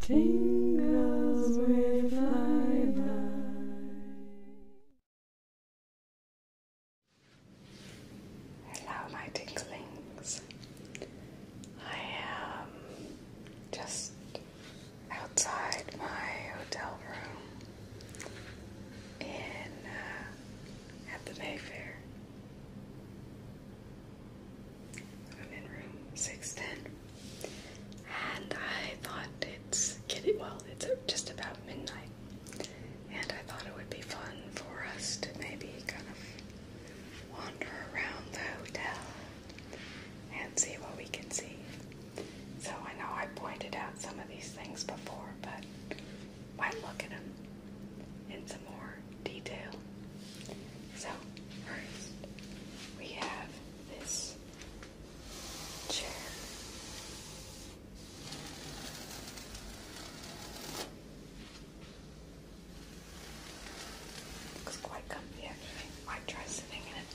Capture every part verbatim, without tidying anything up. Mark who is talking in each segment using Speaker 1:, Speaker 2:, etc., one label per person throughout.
Speaker 1: Tingles with Lila. Hello, my tinklings. I am just outside my hotel room in uh, at the Mayfair. I'm in room six ten. And I thought it's getting, well, it's just about midnight, and I thought it would be fun for us to maybe kind of wander around the hotel and see what we can see. So I know I pointed out some of these things before, but might look at them in some more detail. So first, we have this chair. Looks quite comfy, actually. Might try sitting in it.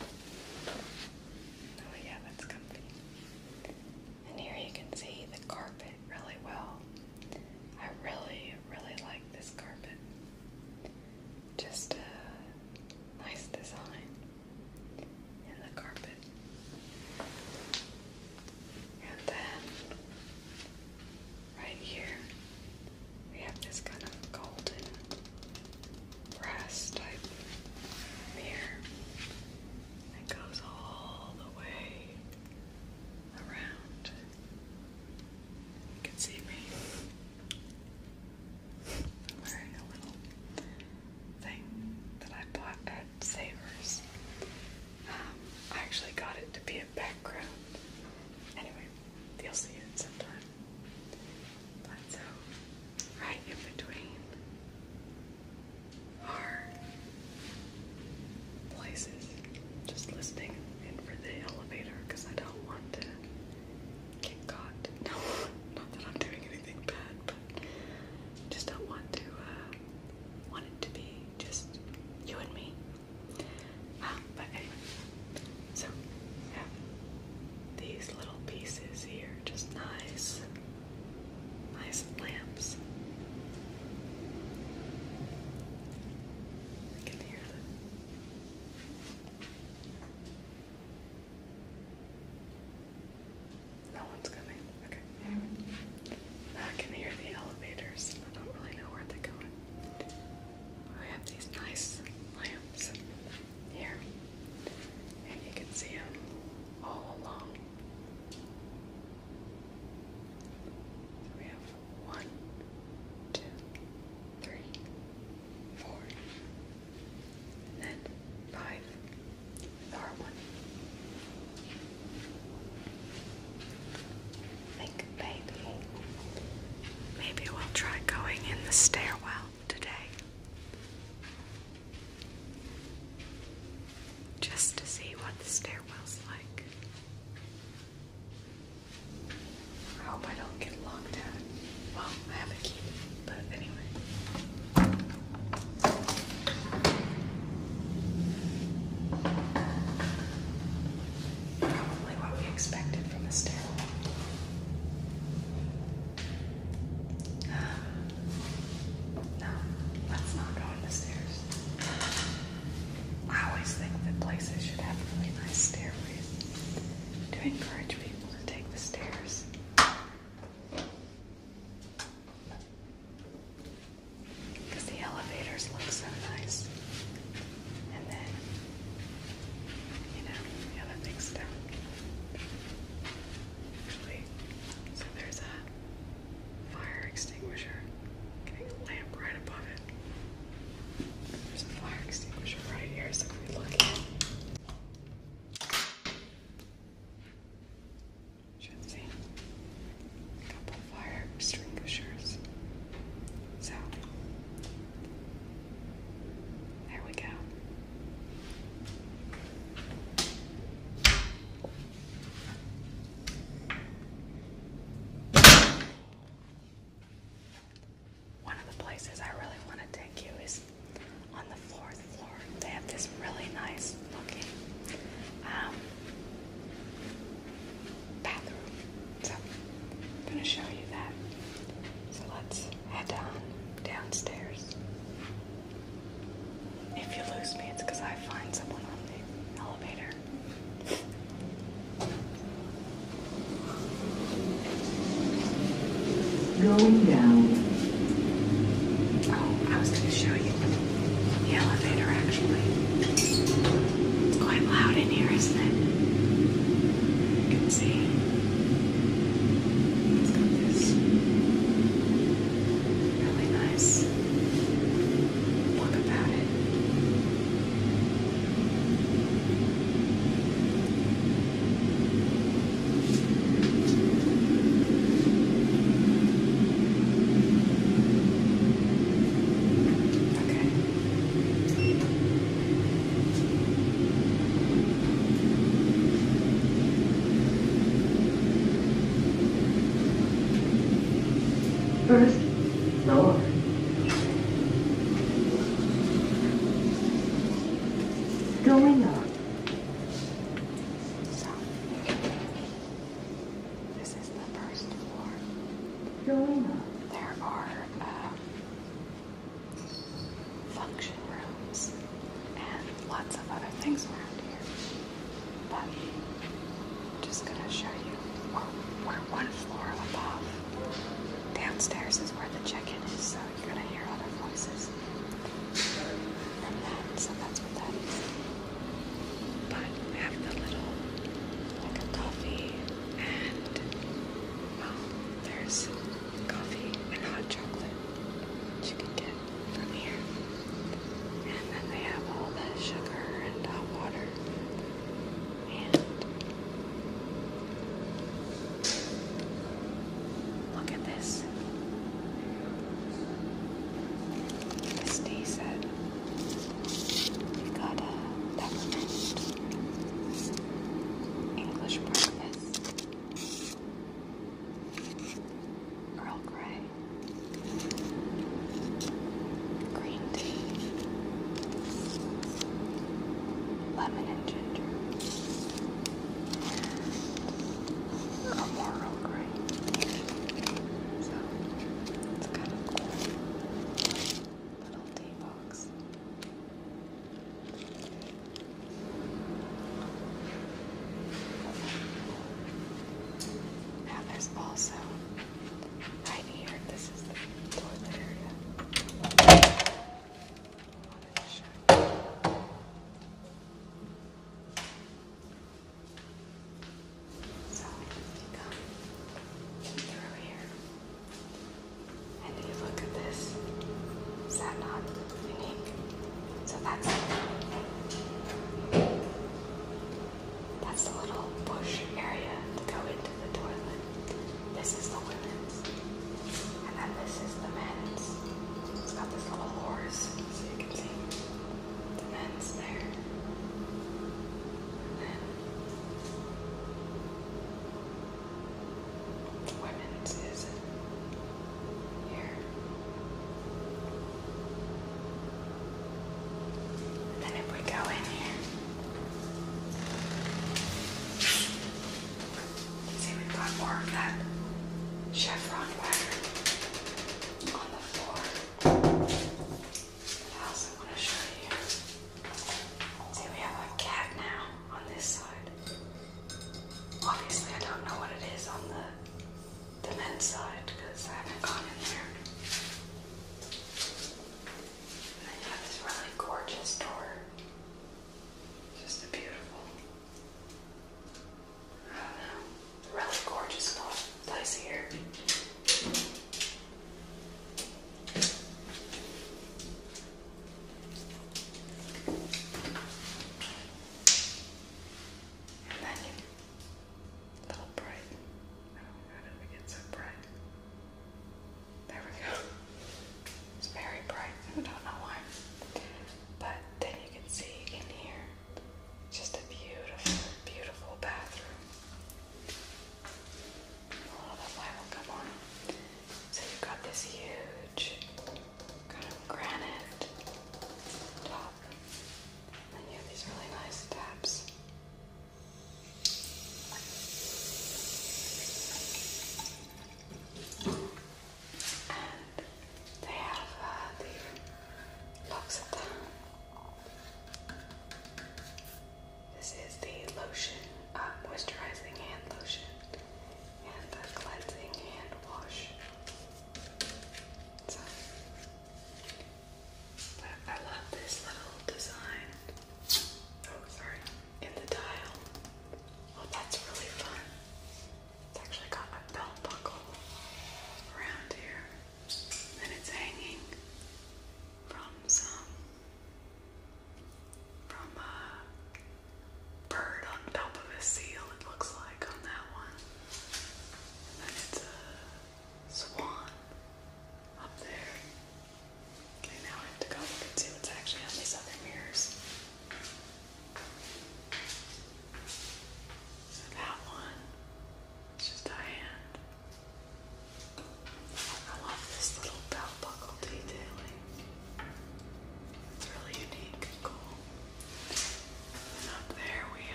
Speaker 1: Oh yeah, that's comfy. And here you can see the carpet really well. I really, really like this carpet. Just a nice design in the carpet. And then, right here, we have this kind of golden brass type mirror that goes all the way around. You can see me. I'm wearing a little thing that I bought at Savers. Um, I actually got it to be a background. Anyway, you'll see it sometime. But so, right in between are places. Just listening in for the elevator because I don't want to get caught. No, not that I'm doing anything bad, but just don't want to, uh, want it to be just you and me. Um, but anyway, so we have these little pieces here, just nice, nice lamps. I can hear them. No one's coming. Okay, anyway. Now I can hear the elevators. I don't really know where they're going. We have these nice lamps here, and you can see them all along. So we have one, two, three, four, and then five with our one. I think maybe, maybe we'll try going in the stairwell today. Just to see what the stairwell's like. I hope I don't get locked out. Well, I have a key, but anyway. Probably what we expected from a stairwell. No, let's not go in the stairs. I always think that places should have really nice stairways to encourage people to take the stairs. Because the elevators look so nice. And then, you know, the other things don't. Actually, so there's a fire extinguisher. Getting a lamp right above it. There's a fire extinguisher right here, so if we look at it, should see a couple fire extinguishers. So, there we go. One of the places I really want to take you is on the fourth floor. They have this really nice looking um, bathroom. So I'm going to show you that. So let's
Speaker 2: Going down.
Speaker 1: Oh, I was going to show you the elevator actually. It's quite loud in here, isn't it? You can see. It's got this really nice look about it. Okay.
Speaker 2: First floor. Going up.
Speaker 1: So, this is the first floor.
Speaker 2: Going up.
Speaker 1: There are um, function rooms and lots of other things around here. But I'm just going to show you. We're, we're one floor above. Downstairs is where the check-in is, so you're going to hear other voices from that. So that's what that is. But we have the little, like a coffee and, well, there's coffee and hot chocolate that you can get from here. And then they have all the sugar and hot water. And look at this. Misty said we got a peppermint English breakfast, Earl Grey, green tea, lemon and ginger, and more Earl Grey. So it's kind of cool little tea box. Now there's also right here, this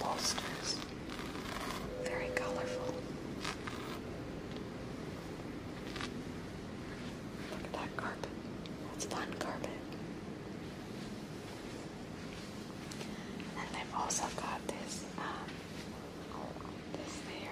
Speaker 1: upholsters. Very colorful. Look at that carpet. That's fun carpet. And they've also got this, um, this there,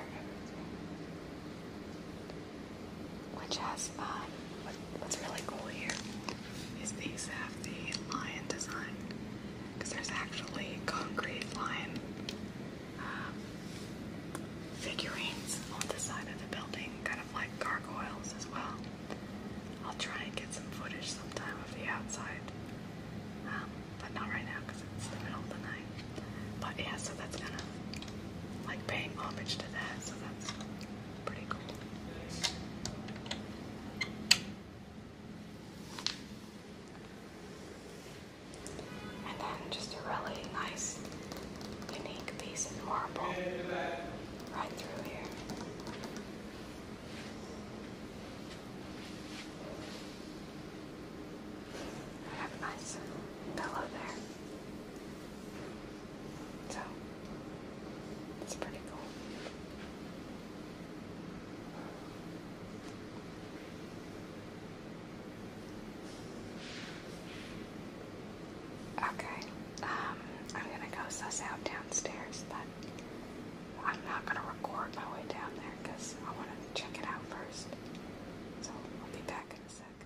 Speaker 1: which has, um, what, what's really cool here is these have the lion design, because there's actually concrete lion um, figurines on the side of the building, kind of like gargoyles as well. I'll try and get some footage sometime of the outside, um, but not right now because it's the middle of the night. But yeah, so that's kind of like paying homage to that, so that's pretty cool. And then just a really nice, unique piece of marble right through here. I have a nice pillow there. So, it's pretty cool. Okay, um, I'm gonna go suss out downstairs, but I'm not gonna record my way down there because I want to check it out first. So I'll be back in a sec.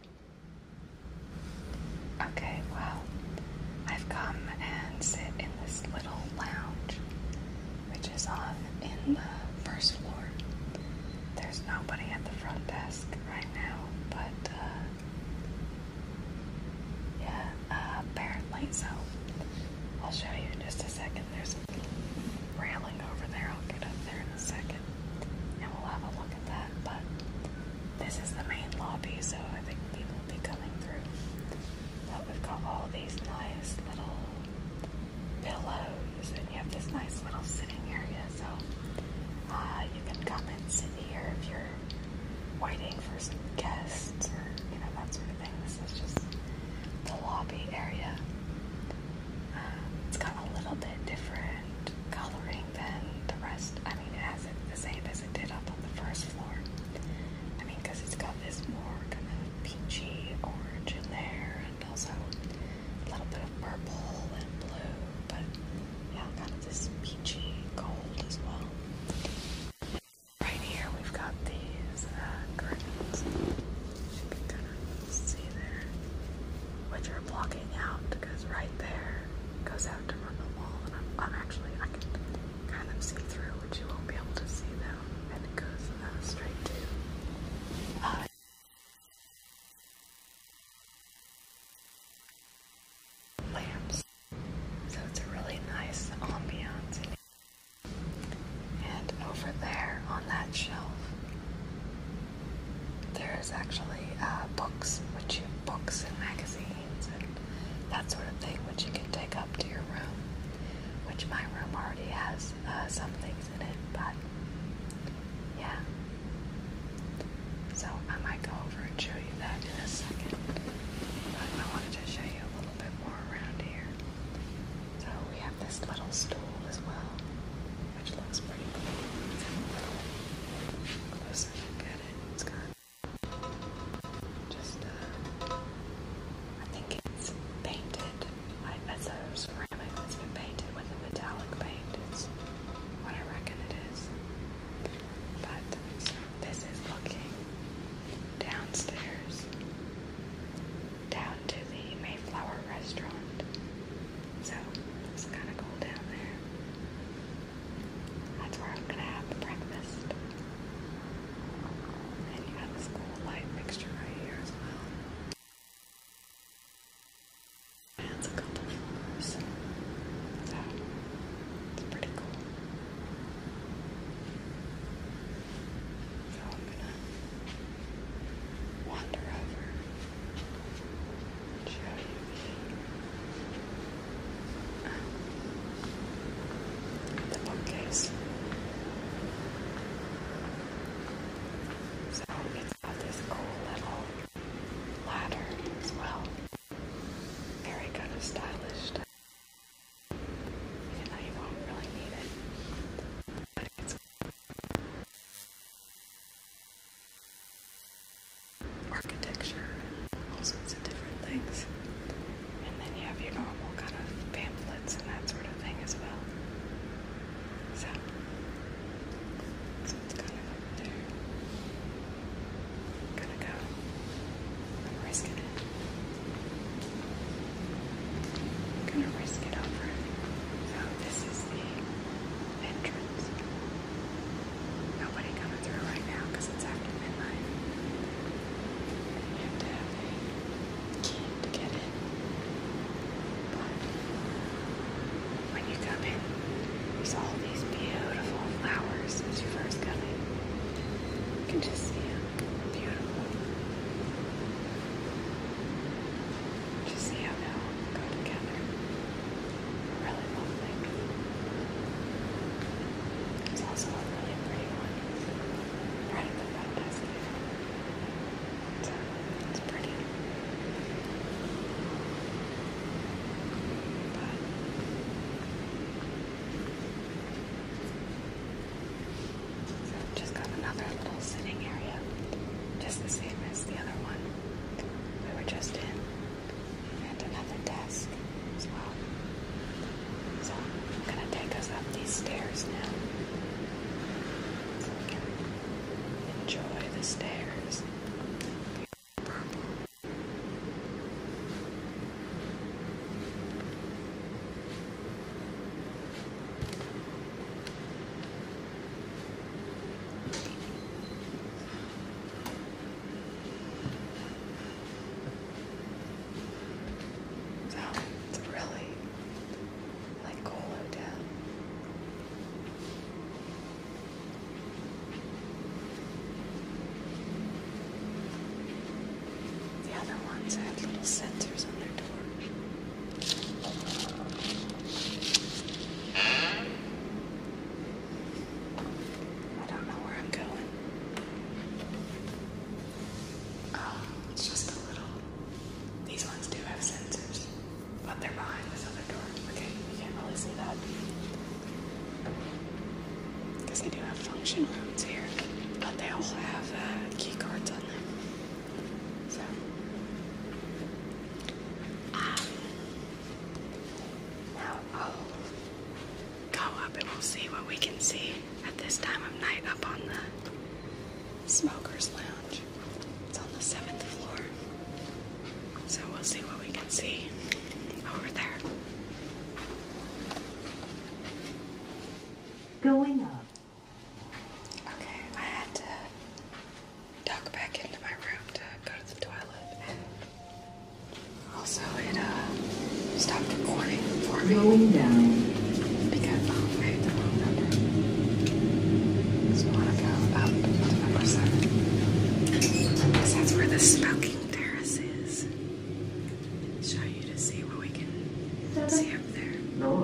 Speaker 1: Okay, well, I've come and sit in this little lounge, which is on in the first floor. There's nobody at the front desk right now, but uh, yeah, uh, apparently so. I'll show you in just a second. There's a railing over there. I'll get up there in a second and we'll have a look at that. But this is the main lobby, so I think people will be coming through. But we've got all these nice little pillows, and you have this nice little sitting area, so uh, you can come and sit here if you're waiting for some guests or, you know, that sort of thing. This is just the lobby area. Um, it's got a little bit different coloring than the rest. I mean, it has it the same as it did up on the first floor. I mean, because it's got this more kind of peachy orange in there, and also a little bit of purple and blue, but yeah, kind of this peachy gold as well. Right here we've got these uh, curtains, you can kind of see there, which are blocking out, because right there goes out to Rundle Mall, and I'm, I'm actually, I can kind of see through, which you won't be able to see though, and it goes uh, straight to uh, lamps. So it's a really nice ambiance in here. And over there on that shelf, there's actually uh, books, which you books and magazines and that sort of thing, which you can take up to your room. Which my room already has uh, some things in it, but yeah. So I might go over and show you that in a second. But I wanted to show you a little bit more around here. So we have this little stool as well, which looks pretty cool. Let's have a little closer look at it. It's got just, uh, I think it's painted. I, it's a ceramic that's been painted with a metallic paint. It's whatever ones have little sensors on their door. I don't know where I'm going. Oh, it's just a little. These ones do have sensors, but they're behind this other door. Okay, you can't really see that. Because they do have function rooms here, but they all have uh, key cards on them. So, um, now I'll go up and we'll see what we can see at this time of night up on the Smoker's Lounge. It's on the seventh floor. So we'll see what we can see over there.
Speaker 2: Going up.
Speaker 1: Okay, I had to duck back into my room to go to the toilet, and also it uh stopped recording for me
Speaker 2: Going down.
Speaker 1: because oh I hit the wrong number. So I want to go up to number seven because that's where the smoking terrace is. Show you to see what we can see up there.
Speaker 2: Floor.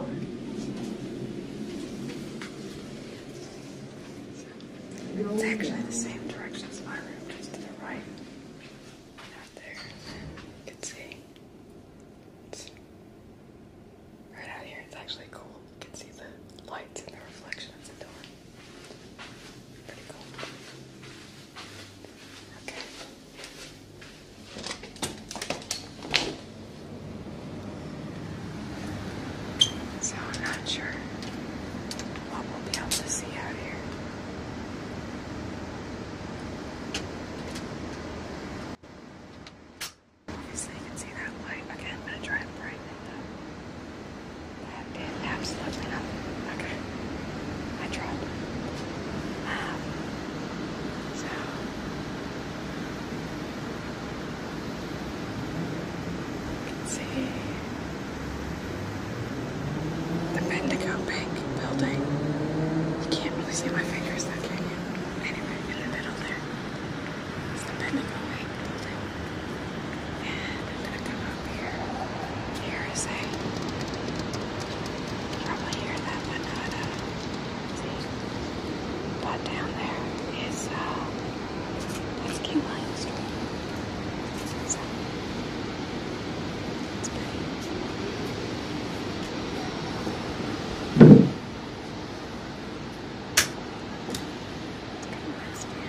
Speaker 1: It's actually the same direction as my room, just to the right. Out there. You can see. It's right out here. It's actually cool. You can see the lights and the reflection of the door. Pretty cool. Okay. So I'm not sure what we'll be able to see out here. Obviously, you can see that light. Again, I'm going to try and brighten it up. That did absolutely nothing. Okay. I tried. Um, so. You can see the Bendigo Bank building. You can't really see my fingers there, can you? Anyway, in the middle there is the Bendigo Bank building. And I'm gonna come up here. Here is a, probably hear that, but not, uh, see. But down there is, uh, that's King William Street. So, it's pretty. It's got a nice view.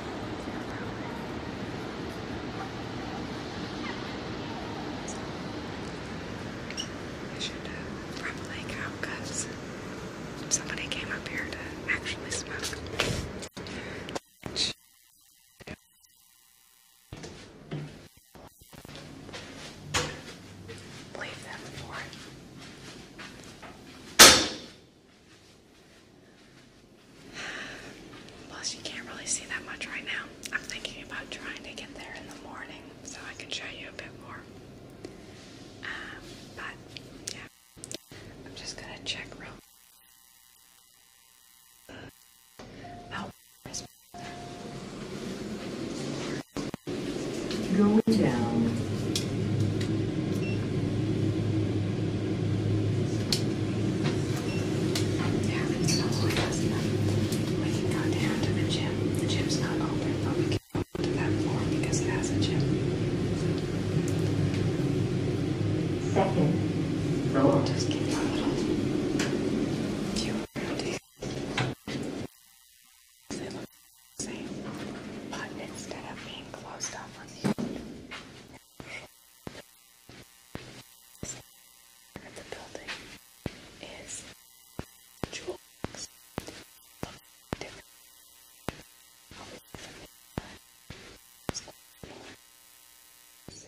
Speaker 1: I should uh, probably go because somebody came up here to actually smoke. Leave them for it. Plus, you can't really see that much right now. I'm thinking about trying to get there in the morning so I can show you a bit more. Um, but, yeah. I'm just gonna check real. Oh, there's-
Speaker 2: Going down.
Speaker 1: yeah, it's not only us, but we can go down to the gym. The gym's not open, but we can go to that floor because it has a gym.
Speaker 2: Second floor.
Speaker 1: Just give you a little view around here. They look the same, but instead of being closed up on the of the building is jewel box. Different. See?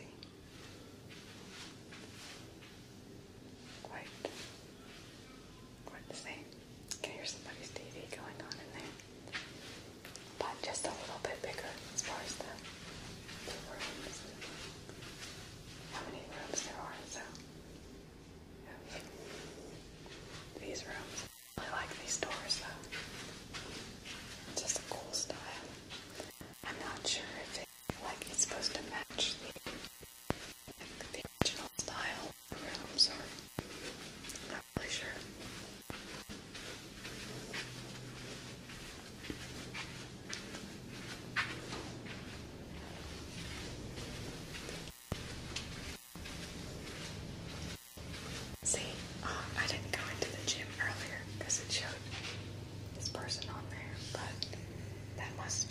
Speaker 1: Quite, quite the same. Can hear somebody's T V going on in there. But just a little bit bigger as far as the, the rooms. How many rooms there are, so. Yeah. These rooms. I really like these doors though. It's just a cool style. I'm not sure if it, like, it's supposed to match the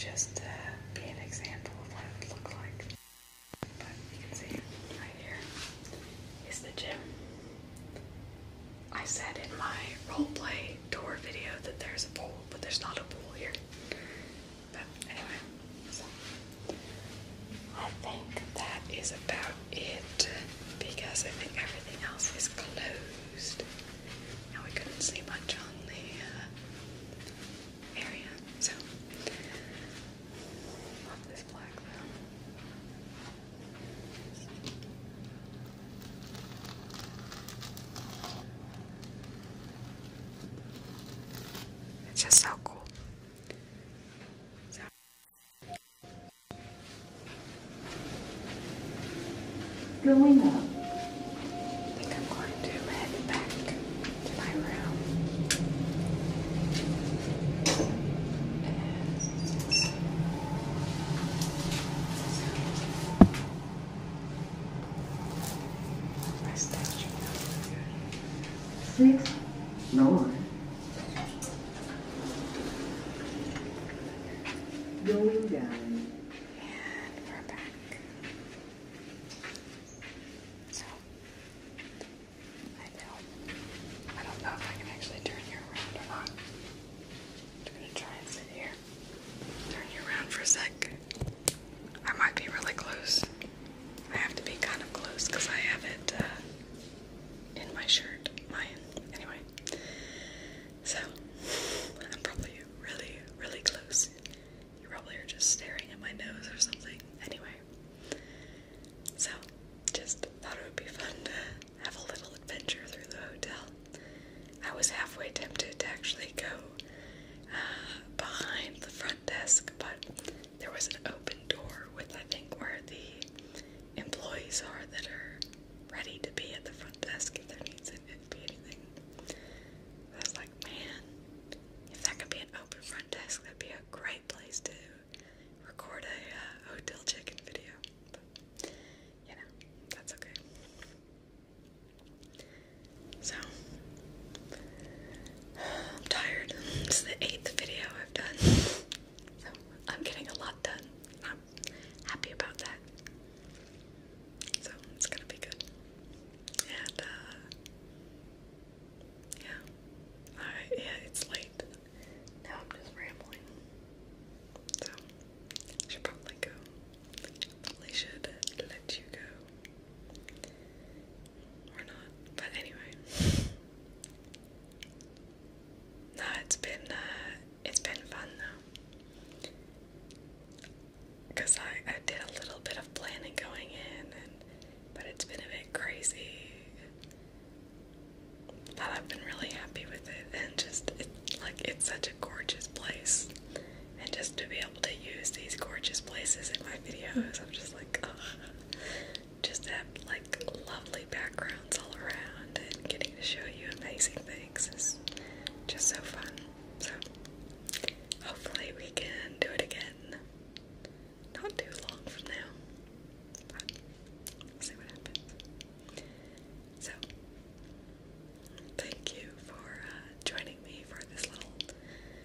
Speaker 1: just uh, be an example of what it would look like. But you can see right here is the gym. I said in my roleplay tour video that there's a pool, but there's not a pool here. But anyway, so I think that is about it, because I think everything else is closed. And we couldn't see much on the uh, area, so love this black though. It's just so cool. So.
Speaker 2: Going up.
Speaker 1: I think I'm going to head back to my room. My statue.
Speaker 2: Sixth floor. Going down.
Speaker 1: And we're back. So, I know. I don't know if I can actually turn you around or not. I'm gonna try and sit here. Turn you around for a sec. I might be really close. I have to be kind of close because I have it uh, in my shirt. Mine. Anyway. So, I'm probably really, really close. You probably are just staring at my nose or something. Anyway. So, just thought it would be fun to have a little adventure through the hotel. I was halfway tempted to actually go uh, behind the front desk, but there was an open door with, I think, where the employees are that are ready to be at the front desk if there needs to be anything. I was like, man, if that could be an open front desk, that'd be a great place to record a uh, hotel check-in video. But, you know, that's okay. So, I'm tired. It's the eighth video I've done. So, I'm getting a lot done. I'm happy about that. So, it's gonna be good. And, uh, yeah. I, yeah, it's late. Now I'm just rambling. So, I should probably go. Probably should let you go. Or not. But anyway. No, it's been, uh, it's been fun though. Because I, I did a little bit of planning going in, and but it's been a bit crazy. But I've been really happy with it, and just, it, like, it's such a gorgeous place. And just to be able to use these gorgeous places in my videos, I'm just like, ugh. Just to have, like, lovely backgrounds all around, and getting to show you amazing things is just so fun. So, hopefully we can do it again. Not too long from now. But, we'll see what happens. So, thank you for uh, joining me for this little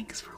Speaker 1: Thanks for